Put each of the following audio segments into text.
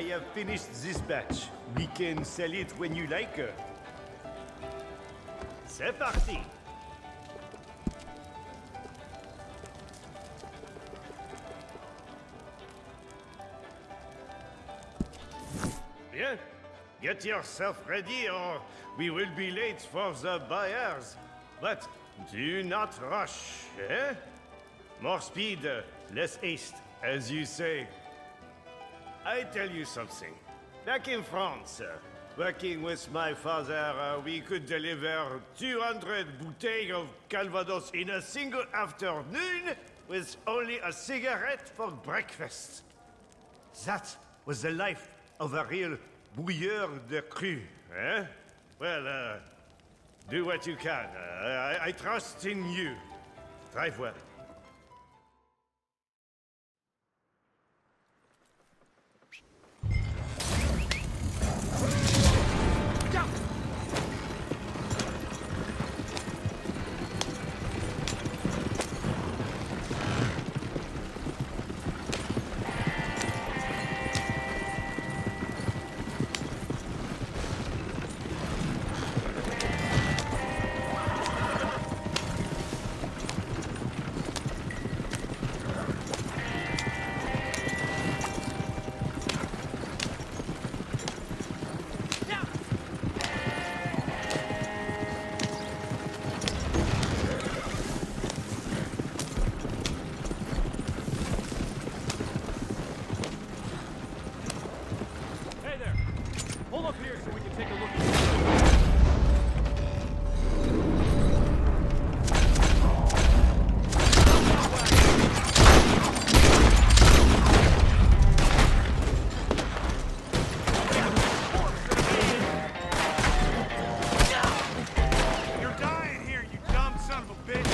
have finished this batch. We can sell it when you like. C'est parti! Bien. Get yourself ready or we will be late for the buyers. But do not rush, eh? More speed, less haste, as you say. I tell you something. Back in France, working with my father, we could deliver 200 bouteilles of Calvados in a single afternoon with only a cigarette for breakfast. That was the life of a real bouilleur de cru, eh? Well, do what you can. I trust in you. Drive well. Pull up here so we can take a look at You're dying here, you dumb son of a bitch!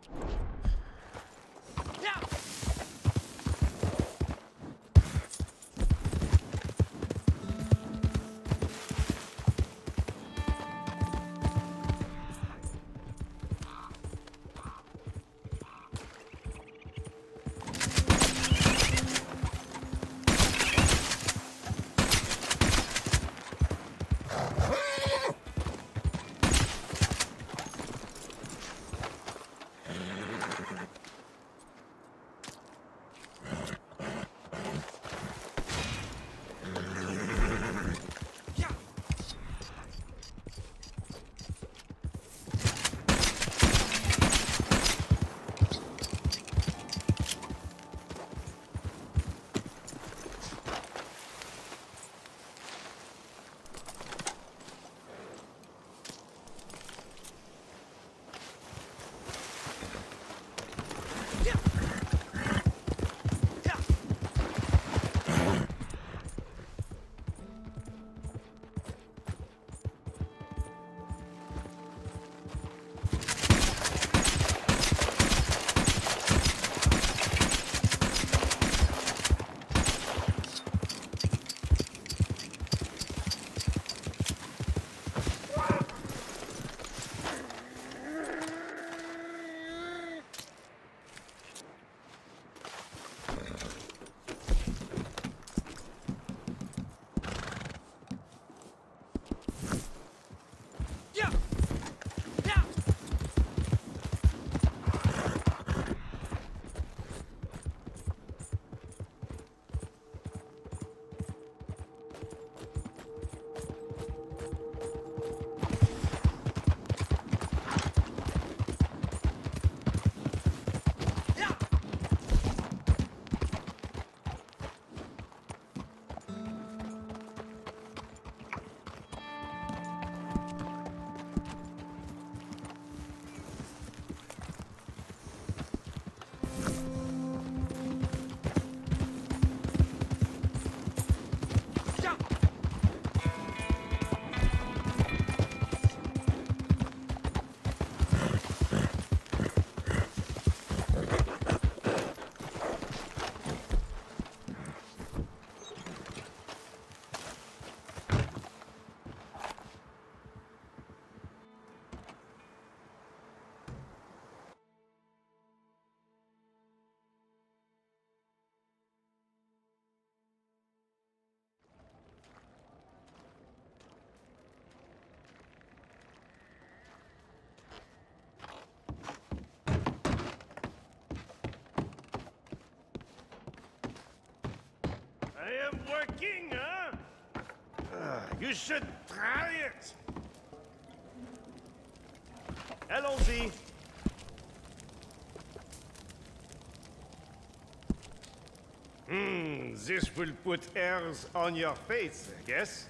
I am working, huh? You should try it. Allons-y. This will put airs on your face, I guess.